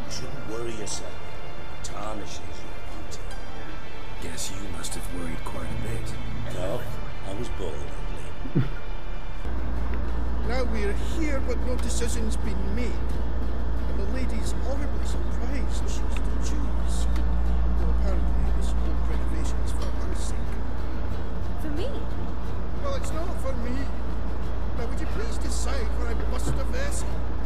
You shouldn't worry yourself. It tarnishes your beauty. Guess you must have worried quite a bit. No, I was born ugly. Now we're here, but no decision's been made. And the lady's horribly surprised. She's to choose. Though apparently this whole renovation is for her sake. For me? Well, it's not for me. Now, would you please decide when I bust a vessel?